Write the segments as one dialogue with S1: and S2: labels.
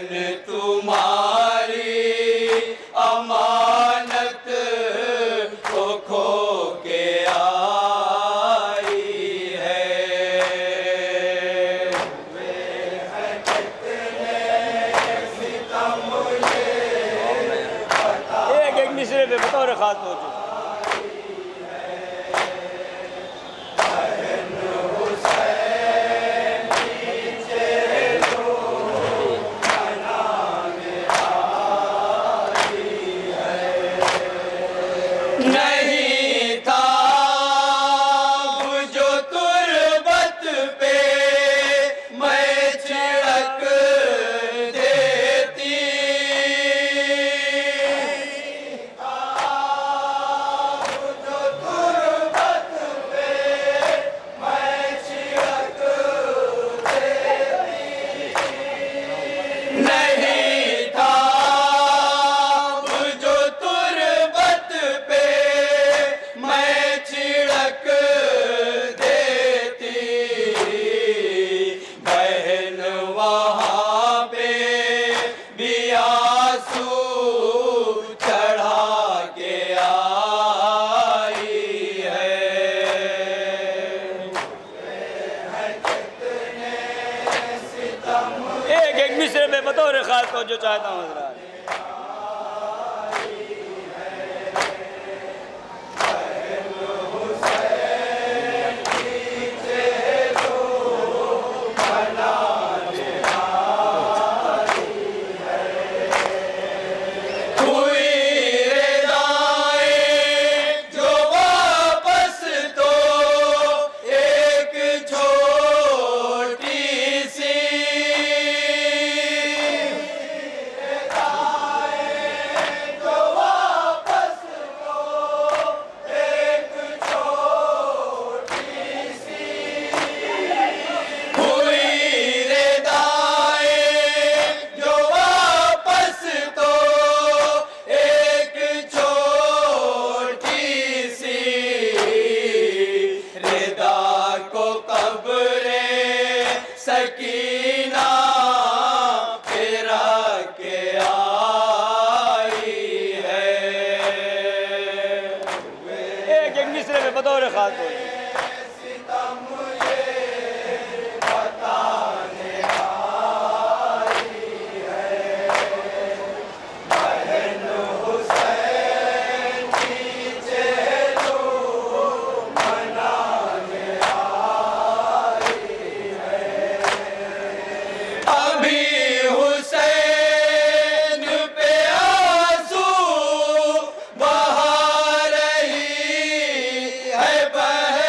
S1: तुम्हारी अमानत को खो के आई है। वे हैं कितने सितम मुझे
S2: एक मिसरे पे बतौर खास पहुंचो।
S1: नहीं था जो तुरबत पे मैं छिड़क देती, जो तुरबत पे मैं छिड़क देती। नहीं था जो तुरबत पे मैं छिड़क देती, बहन वहाँ पे भी आंसू चढ़ा के आई है।
S2: एक मिसरे पे बतौर खास पहुंचो चाहता हूँ हज़रात।
S1: सकीना फिरा के आई है।
S2: एक मिसरे पे बतौर खास पहुंचो।
S1: बहा रही है बहन।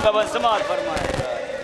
S2: मुंतखब समात फरमाए।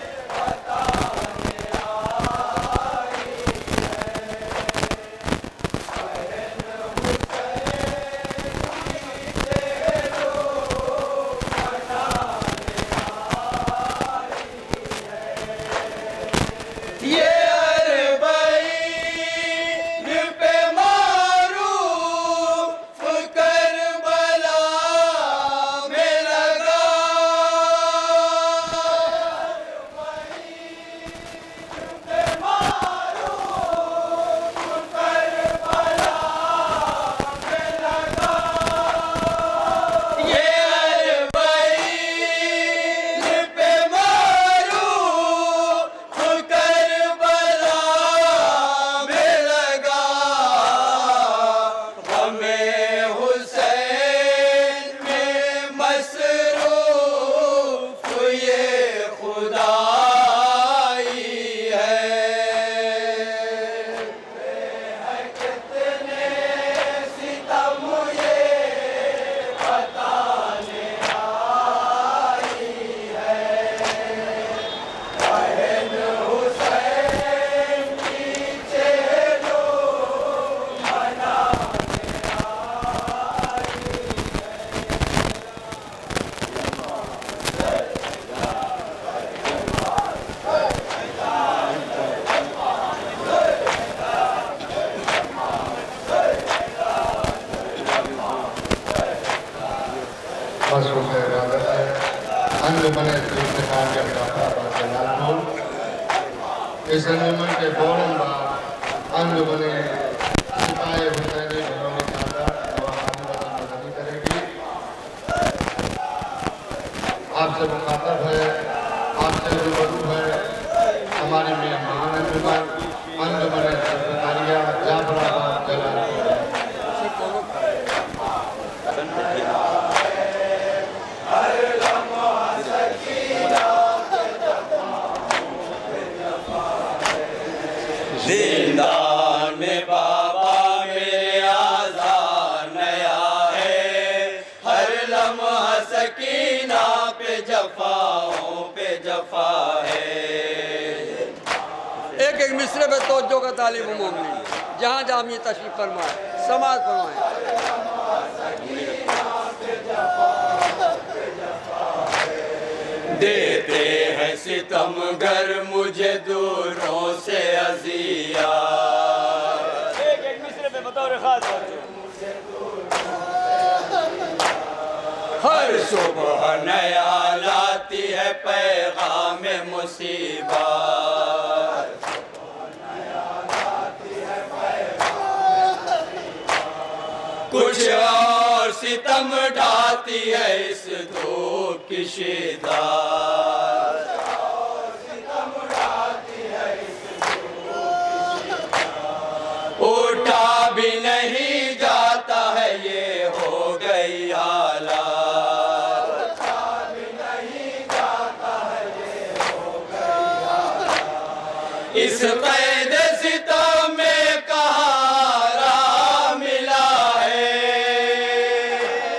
S3: इस अंजुमन के फौरन बाद अंजुमन सिपाही हुसैनी बरौनी तादाद मदनी करेगी। आपसे मुखातब है, आपसे रूबरू है हमारी मेहमान अंजुमन अंजुमन सेक्रेटारिया जाफराबाद जलालपुर।
S1: जिंदान में बाबा मेरे आज़ार नया है, हर लम्हा सकीना पे जफाओं पे जफा है।
S4: एक एक मिसरे में तवज्जो का तालिब मोमिन जहाँ जहाँ ये तशरीफ फरमाए समाज फरमाए।
S1: देते हैं सितमगर मुझे दूरों से अज़िया।
S2: एक एक मिसरे में बतौर खास
S1: हर सुबह नया लाती है पैगाम मुसीबत, कुछ और सितम ढाती है इस धूप की शिद्दत। उठा भी नहीं जाता है ये हो गई हालत, इस कैद सितम में कहारा मिला है,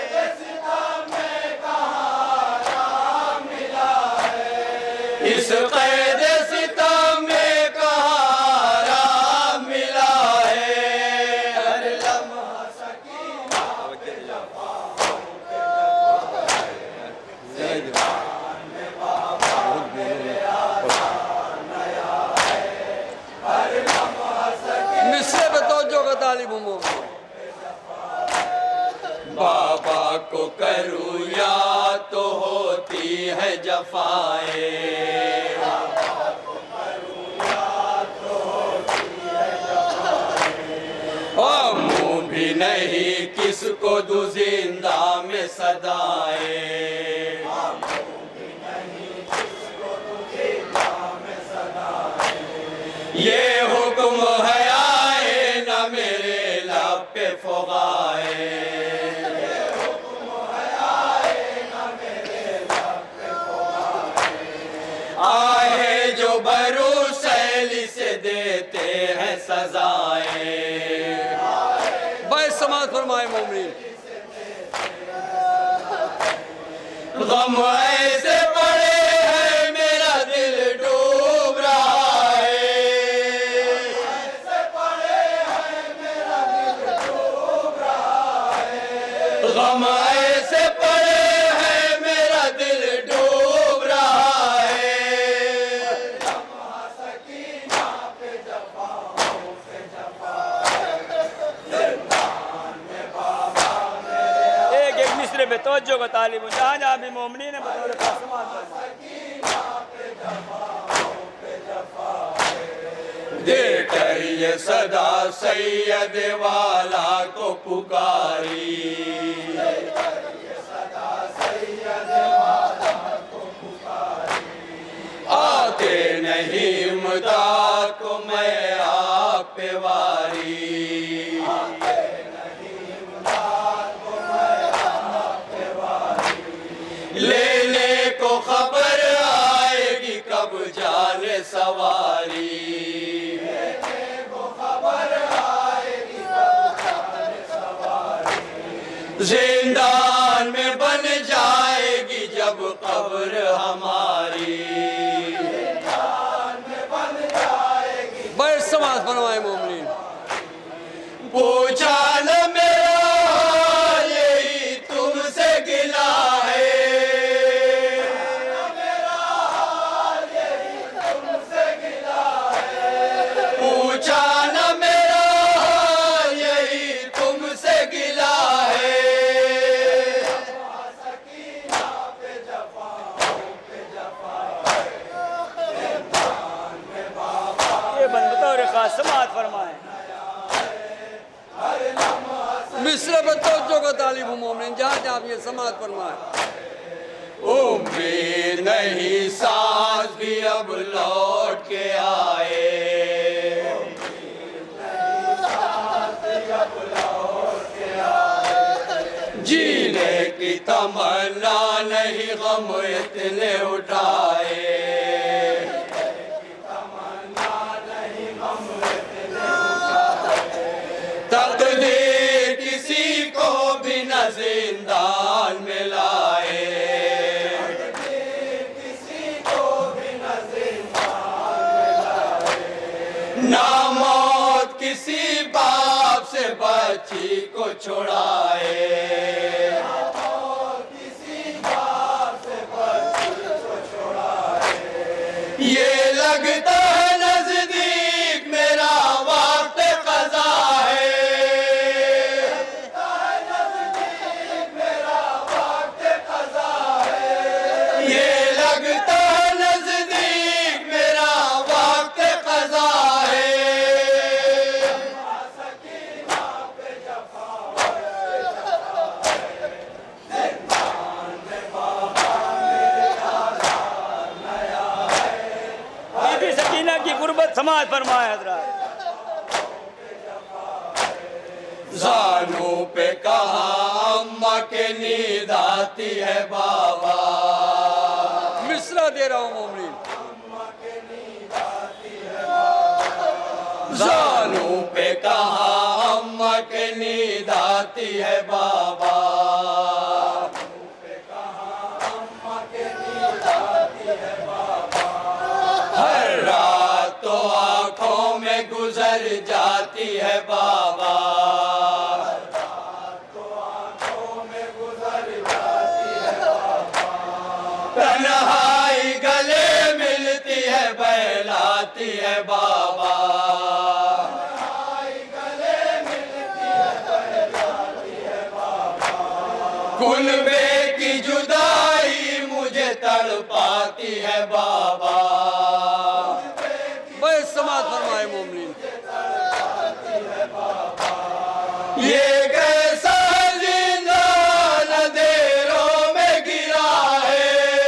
S1: इस कैद सितम में कहारा मिला है। हर लम्हा सकीना
S4: मिसरे में तवज्जो का तालिब मोमिन।
S1: बाबा को करूँ याद तो होती है जफाए, और मुँह भी नहीं किसको दूँ जिंदा में सदाए। ये हुक्म है आए न मेरे लब पे फुगाए, आहे जो बरू सैली से देते हैं सजाएं।
S4: बैस समाज फरमाए मोमिन।
S1: गम ऐसे पड़े
S2: तवज्जो का तालिब हूँ, जहाँ जहाँ भी मोमिनीन है बतौर खास समाअत फरमाएं।
S1: देकर ये सदा सैयद वाला को पुकारी, आते नहीं इमदाद को मैं आप पे वारी, लेने को खबर आएगी कब जाने सवारी, जिंदान में बन जाएगी जब कब्र हमारी।
S4: बड़े समाज फरमाए मोमिनीन।
S1: पूछा न मेरा हाल यही तुमसे गिला है, पूछा न मेरा हाल यही तुमसे गिला है।
S2: ये बंद बतौर खास समाअत फरमाएं।
S4: मिस्र में तवज्जो का तालिब हूँ मोमिनीन, जहाँ जहाँ भी ये समाअत फरमाए।
S1: उम्मीद नहीं सांस भी अब लौट के आए, जीने की तमन्ना नहीं गम इतने उठाए, तकदीर किसी को भी न जिंदान में लाए, ना मौत किसी बाप से बच्ची को छुड़ाए, ये लगता है नजदीक मेरा वक्त क़ज़ा है, ये लगता है नजदीक मेरा वक्त क़ज़ा है।
S2: बीबी सकीना की गुर्बत समाअत फरमाएं हज़रात।
S1: जानू पे कहा अम्मा के नींद आती है बाबा,
S4: मिस्रा दे रहा हूँ मोमिनीन।
S1: जानू पे कहा अम्मा के नींद आती है बाबा, हर रात तो आंखों में गुजर जाती है बाबा, तन्हाई गले मिलती है बहलाती है बाबा, कुनबे की जुदाई मुझे तड़पाती है बाबा,
S4: बड़े समाअत फरमाए मोमिनीन।
S1: ये कैसा जिंदान अंधेरों में गिरा है,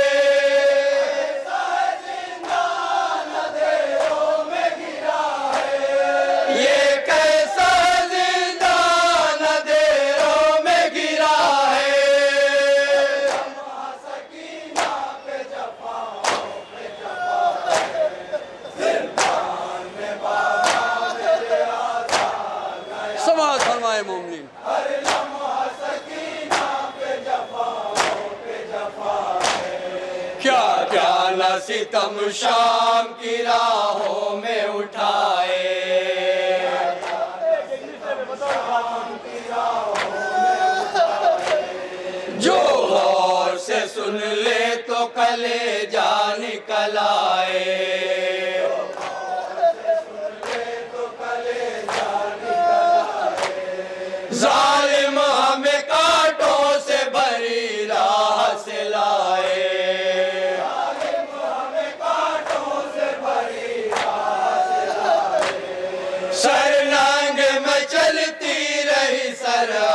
S1: ये कैसा जिंदान अंधेरों में गिरा है।
S4: समाअत फरमाए मोमिनीन।
S1: क्या क्या न सितम शाम की राहों में उठाए, जो गौर से सुन ले तो कलेजा निकल आए, जालिम हमें कांटों से भरी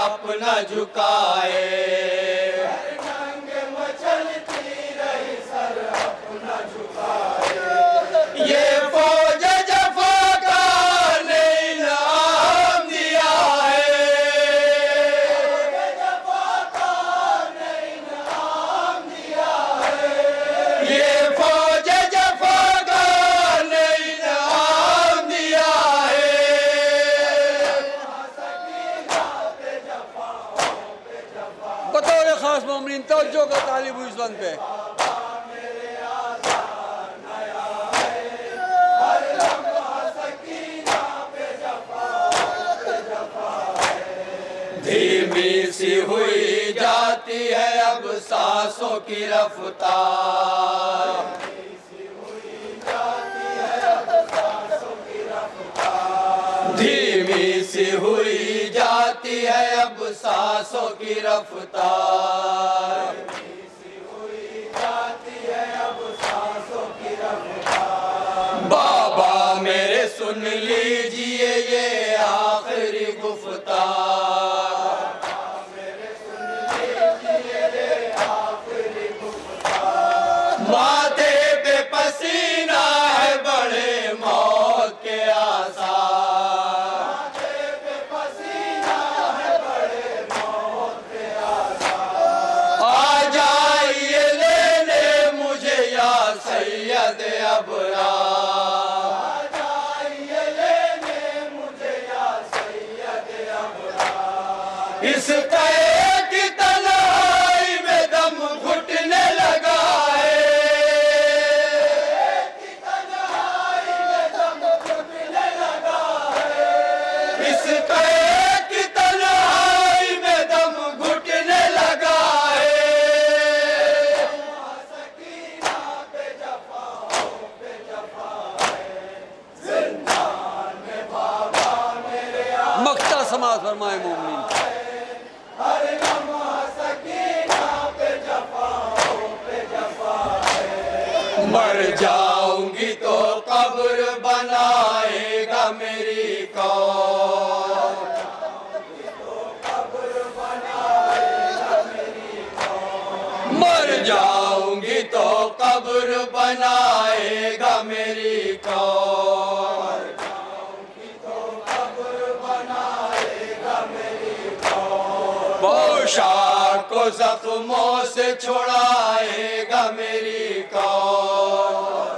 S1: अपना झुकाए। ये फौज जफा का ने इनाम दिया है। ये फौज जफा का ने इनाम दिया है।
S4: बतौर खास मोमिन तवज्जो का तालिब हुई इस वन पे।
S1: धीमी सी हुई जाती है अब सांसों की रफ्तार। धीमी सी हुई जाती है अब सांसों की रफ्तार। बाबा मेरे सुन लीजिए ये आखिरी गुफ्तार। माथे पे पसीना है बड़े मौत के आसार। आ जाइए लेने मुझे या सैयद अबरार। इस कैद की तन्हाई में दम घुटने लगा है। इस कैद की तन्हाई में दम घुटने लगा है।
S4: मक्ता समाज फरमाए मोमिन।
S1: मर जाऊंगी तो कब्र बनाएगा मेरी कौम। मर जाऊंगी तो कब्र बनाएगा मेरी कौम। पोशाक को जख्मों से छुड़ाएगा मेरी कौम।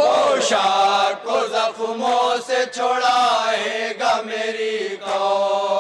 S1: पोशाक को जख्मों से छुड़ाएगा मेरी कौम।